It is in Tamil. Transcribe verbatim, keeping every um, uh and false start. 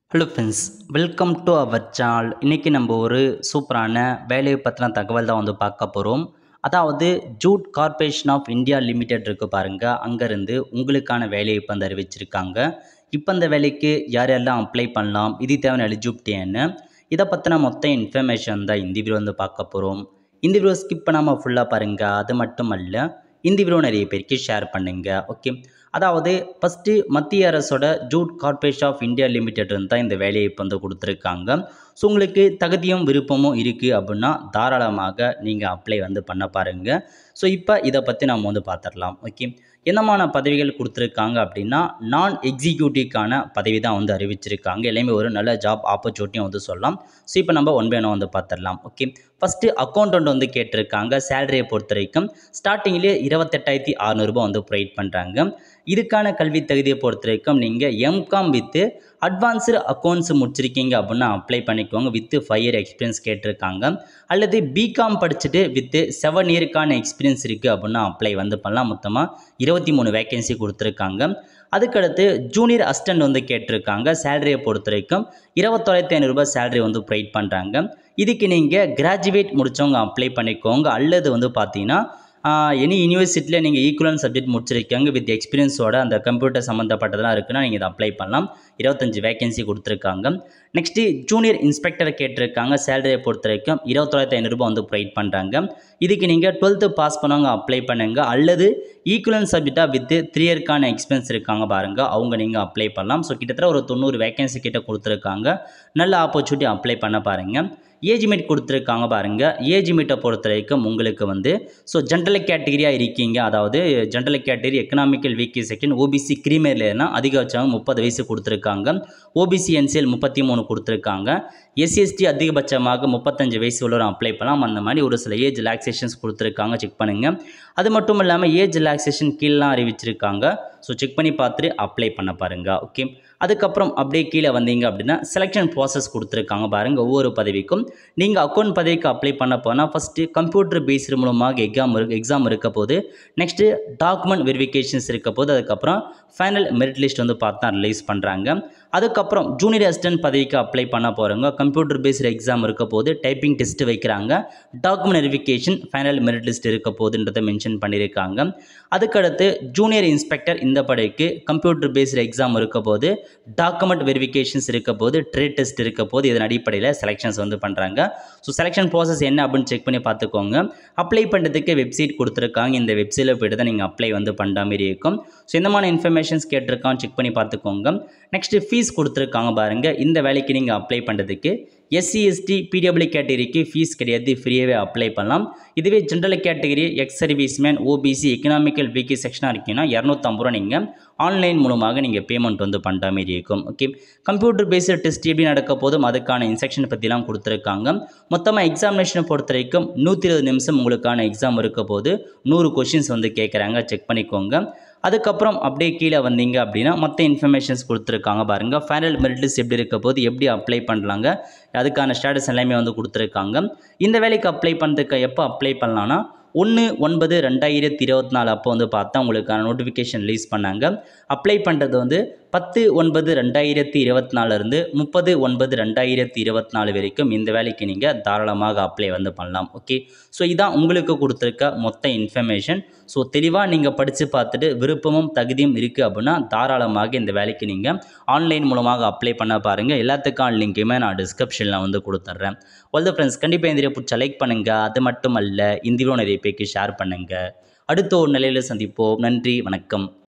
Hello friends, welcome to our channel. இன்றைக்கி நம்ம ஒரு சூப்பரான வேலையை பற்றின தகவல் தான் வந்து பார்க்க போகிறோம். அதாவது jute corporation of India limited இருக்குது பாருங்கள், அங்கேருந்து உங்களுக்கான வேலையை இப்போ வந்து அறிவிச்சிருக்காங்க. இப்போ இந்த வேலைக்கு யார் யாரெல்லாம் அப்ளை பண்ணலாம், இது தேவையான எலிஜிபிலிட்டி என்ன, இதை பற்றின மொத்த இன்ஃபர்மேஷன் தான் இந்த வீடியோ வந்து பார்க்க போகிறோம். இந்த வீடியோ ஸ்கிப் பண்ணாமல் ஃபுல்லாக பாருங்கள். அது மட்டும் அல்ல, இந்த வீடியோ நிறைய பேருக்கு ஷேர் பண்ணுங்கள். ஓகே, அதாவது ஃபஸ்ட்டு மத்திய அரசோட jute corporation of India limited தான் இந்த வேலையை இப்போ வந்து கொடுத்துருக்காங்க. ஸோ உங்களுக்கு தகுதியும் விருப்பமும் இருக்குது அப்படின்னா தாராளமாக நீங்கள் அப்ளை வந்து பண்ண பாருங்கள். ஸோ இப்போ இதை பற்றி நம்ம வந்து பார்த்துடலாம். ஓகே, என்னமான பதவிகள் கொடுத்துருக்காங்க அப்படின்னா நான் எக்ஸிக்யூட்டிவ்க்கான பதவி தான் வந்து அறிவிச்சிருக்காங்க. எல்லாமே ஒரு நல்ல ஜாப் ஆப்பர்ச்சுனிட்டியும் வந்து சொல்லலாம். ஸோ இப்போ நம்ம ஒன் பை ஒன் வந்து பார்த்துடலாம். ஓகே, ஃபஸ்ட்டு அக்கௌண்டன்ட் வந்து கேட்டிருக்காங்க. சேலரியை பொறுத்த வரைக்கும் ஸ்டார்டிங்லேயே இருபத்தெட்டாயிரத்தி அறநூறுபா வந்து ப்ரொவைட் பண்ணுறாங்க. இதுக்கான கல்வி தகுதியை பொறுத்த வரைக்கும் நீங்கள் எம்காம் வித்து அட்வான்ஸ்டு அக்கௌண்ட்ஸ் முடிச்சிருக்கீங்க அப்படின்னா அப்ளை பண்ணிக்கோங்க. வித்து ஃபைவ் இயர் எக்ஸ்பீரியன்ஸ் கேட்டிருக்காங்க. அல்லது பிகாம் படிச்சுட்டு வித்து செவன் இயருக்கான எக்ஸ்பீரியன்ஸ் இருக்குது அப்படின்னா அப்ளை வந்து பண்ணலாம். மொத்தமாக இருபத்தி மூணு வேகன்சி கொடுத்துருக்காங்க. அதுக்கடுத்து ஜூனியர் அசிஸ்டன்ட் வந்து கேட்டிருக்காங்க. சேலரியை பொறுத்த வரைக்கும் இருபத்தோராயிரத்தி ஐநூறுரூபா சேலரி வந்து ப்ரொவைட் பண்ணுறாங்க. இதுக்கு நீங்கள் கிராஜுவேட் முடித்தவங்க அப்ளை பண்ணிக்கோங்க. அல்லது வந்து பார்த்தீங்கன்னா எனி யூனிவர்சிட்டியில் நீங்கள் ஈக்குவலன் சப்ஜெக்ட் முடிச்சிருக்காங்க வித் எக்ஸ்பீரியன்ஸோட அந்த கம்ப்யூட்டர் சம்மந்தப்பட்டதெல்லாம் இருக்குன்னா நீங்கள் இதை அப்ளை பண்ணலாம். இருபத்தஞ்சி வேகன்சி கொடுத்துருக்காங்க. நெக்ஸ்ட்டு ஜூனியர் இன்ஸ்பெக்டர் கேட்டிருக்காங்க. சேலரியை பொறுத்த வரைக்கும் இருபத்தோராயிரத்தி ஐநூறுரூபா வந்து ப்ரொவைட் பண்ணுறாங்க. இதுக்கு நீங்கள் டுவெல்த்து பாஸ் பண்ணவங்க அப்ளை பண்ணுங்க. அல்லது ஈக்குவலன் சப்ஜெக்டாக வித் த்ரீ இயர்க்கான எக்ஸ்பீரியன்ஸ் இருக்காங்க பாருங்கள், அவங்க நீங்கள் அப்ளை பண்ணலாம். ஸோ கிட்டத்தட்ட ஒரு தொண்ணூறு வேகன்சி கிட்ட கொடுத்துருக்காங்க. நல்ல ஆப்பர்ச்சுனிட்டி அப்ளை பண்ண பாருங்கள். ஏஜ் மீட் கொடுத்துருக்காங்க பாருங்கள். ஏஜ் மீட்டை பொறுத்த வரைக்கும் உங்களுக்கு வந்து ஸோ ஜென்ரல் கேட்டகிரியாக இருக்கீங்க, அதாவது general category economical weak section OBC கிரீமியர்லனா அதிகபட்சம் முப்பது வயசு கொடுத்துருக்காங்க. ஓபிசி என்சிஎல் முப்பத்தி மூணு கொடுத்துருக்காங்க. எஸ்சிஎஸ்டி அதிகபட்சமாக முப்பத்தஞ்சு வயசு உள்ளவரும் அப்ளை பண்ணலாம். அந்த மாதிரி ஒரு சில ஏஜ் ரிலாக்ஸேஷன்ஸ் கொடுத்துருக்காங்க, செக் பண்ணுங்கள். அது மட்டும் இல்லாமல் ஏஜ் ரிலாக்ஸேஷன் கீழெலாம் அறிவிச்சிருக்காங்க. ஸோ செக் பண்ணி பார்த்துட்டு அப்ளை பண்ண பாருங்கள். ஓகே, அதுக்கப்புறம் அப்படியே கீழே வந்தீங்க அப்படின்னா செலெக்ஷன் ப்ராசஸ் கொடுத்துருக்காங்க பாருங்கள். ஒவ்வொரு பதவிக்கும் நீங்கள் அக்கௌண்ட் பதவிக்கு அப்ளை பண்ண போனால் ஃபஸ்ட்டு கம்ப்யூட்டர் பேஸ்டு மூலமாக எக்ஸாம் எக்ஸாம் இருக்க போது, நெக்ஸ்ட்டு டாக்குமெண்ட் வெரிஃபிகேஷன்ஸ் இருக்க போது, அதுக்கப்புறம் ஃபைனல் மெரிட் லிஸ்ட் வந்து பார்த்தா ரிலீஸ் பண்ணுறாங்க. அதுக்கப்புறம் ஜூனியர் அசிஸ்டன்ட் பதவிக்கு அப்ளை பண்ண போகிறவங்க கம்ப்யூட்டர் பேஸ்டு எக்ஸாம் இருக்க போது, டைப்பிங் டெஸ்ட் வைக்கிறாங்க, document verification, final merit list இருக்க போதுன்றதை மென்ஷன் பண்ணியிருக்காங்க. அதுக்கடுத்து ஜூனியர் இன்ஸ்பெக்டர் இந்த பதவிக்கு கம்ப்யூட்டர் பேஸ்டு எக்ஸாம் இருக்க போது, டாக்குமெண்ட் வெரிஃபிகேஷன்ஸ் இருக்க போது, ட்ரேட் டெஸ்ட் இருக்க போது, இதன் அடிப்படையில் செலெக்ஷன்ஸ் வந்து பண்ணுறாங்க. ஸோ செலெக்ஷன் ப்ராசஸ் என்ன அப்படின்னு செக் பண்ணி பார்த்துக்கோங்க. அப்ளை பண்ணுறதுக்கு வெப்சைட் கொடுத்துருக்காங்க. இந்த வெப்சைட்டில் போய்ட்டு தான் நீங்கள் அப்ளை வந்து பண்ணுற மாதிரி இருக்கும். ஸோ இந்த மாதிரி இன்ஃபர்மேஷன்ஸ் கேட்டிருக்கான்னு செக் பண்ணி பார்த்துக்கோங்க. நெக்ஸ்ட்டு ஃபீஸ் கொடுத்துருக்காங்க பாருங்கள். இந்த வேலைக்கு நீங்கள் அப்ளை பண்ணுறதுக்கு எஸ்சி எஸ்டி பிடபிள்யூ கேட்டகரிக்கு ஃபீஸ் கிடையாது, ஃப்ரீயாகவே அப்ளை பண்ணலாம். இதுவே general category, ex serviceman, OBC, economical weak செக்ஷனாக இருக்கீங்கன்னா இரநூத்தம்பது ரூபா நீங்கள் ஆன்லைன் மூலமாக நீங்கள் பேமெண்ட் வந்து பண்ணுற மாதிரி இருக்கும். ஓகே, கம்ப்யூட்டர் பேஸ்டு டெஸ்ட் எப்படி நடக்க போதும் அதுக்கான இன்ஸ்ட்ரக்ஷன் பற்றிலாம் கொடுத்துருக்காங்க. மொத்தமாக எக்ஸாமினேஷனை பொறுத்த வரைக்கும் நூற்றி இருபது நிமிஷம் உங்களுக்கான எக்ஸாம் இருக்க போது நூறு கொஷின்ஸ் வந்து கேட்குறாங்க, செக் பண்ணிக்கோங்க. அதுக்கப்புறம் அப்படியே கீழே வந்தீங்க அப்படின்னா மற்ற இன்ஃபர்மேஷன்ஸ் கொடுத்துருக்காங்க பாருங்கள். ஃபைனல் மெரிட் லிஸ்ட் எப்படி இருக்க போது, எப்படி அப்ளை பண்ணலாங்க, அதுக்கான ஸ்டேட்டஸ் எல்லாமே வந்து கொடுத்துருக்காங்க. இந்த வேலைக்கு அப்ளை பண்ணுறதுக்கு எப்போ அப்ளை பண்ணலான்னா ஒன்று ஒன்பது ரெண்டாயிரத்தி இருபத்தி நாலு அப்போ வந்து பார்த்தா உங்களுக்கான நோட்டிஃபிகேஷன் ரிலீஸ் பண்ணாங்க. அப்ளை பண்ணுறது வந்து பத்து ஒன்பது ரெண்டாயிரத்தி இருபத்தி நாலுலேருந்து முப்பது ஒன்பது ரெண்டாயிரத்தி இருபத்தி நாலு வரைக்கும் இந்த வேலைக்கு நீங்கள் தாராளமாக அப்ளை வந்து பண்ணலாம். ஓகே, ஸோ இதான் உங்களுக்கு கொடுத்துருக்க மொத்த இன்ஃபர்மேஷன். ஸோ தெளிவாக நீங்கள் படித்து பார்த்துட்டு விருப்பமும் தகுதியும் இருக்குது அப்படின்னா தாராளமாக இந்த வேலைக்கு நீங்கள் ஆன்லைன் மூலமாக அப்ளை பண்ண பாருங்கள். எல்லாத்துக்கான லிங்க்குமே நான் டிஸ்கிரிப்ஷனில் வந்து கொடுத்துட்றேன். ஆல் தி ஃப்ரெண்ட்ஸ், கண்டிப்பாக இந்த வீடியோ பிடிச்ச லைக் பண்ணுங்கள். அது மட்டும் அல்ல, இந்த வீடியோ நிறைய பேருக்கு ஷேர் பண்ணுங்கள். அடுத்த ஒரு நிலையில் சந்திப்போம். நன்றி, வணக்கம்.